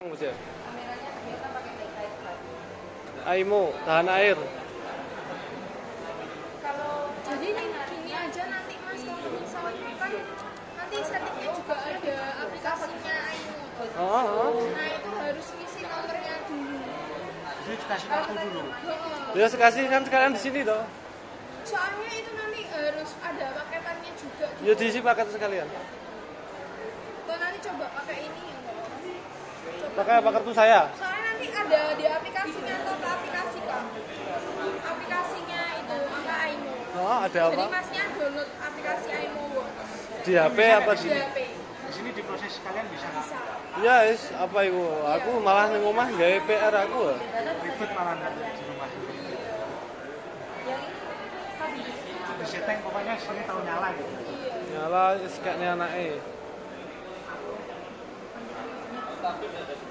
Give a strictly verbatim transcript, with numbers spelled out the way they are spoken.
Mas ya? Kameranya biasa pakai baik-baik kan. Aimo, tahan air. Kalau jadi ini gini aja nanti Mas kalau misalnya kan nanti settingnya juga ada aplikasinya Aimo. Oh, oh. Nah itu harus ngisi nomornya dulu. Jadi dikasih kartu dulu. Ya kasih kan sekalian di sini toh. Soalnya itu nanti harus ada paketannya juga. Gitu. Ya diisi paket sekalian. Kalau nanti coba pakai ini ya enggak? Pakai apa kartu saya? Soalnya nanti ada di aplikasinya atau ke aplikasi Kak. Aplikasinya itu apa Aimo. Oh, ada apa? Jadi Masnya download aplikasi Aimo Di H P apa di di? H P. Di sini diproses sekalian bisa nggak? Bisa. Ya, is apa itu? Aku malah ning omah gawe P R aku. Ribet malah di rumah. Di setting pokoknya sini tahu nyala gitu. Nyala is kayaknya anake.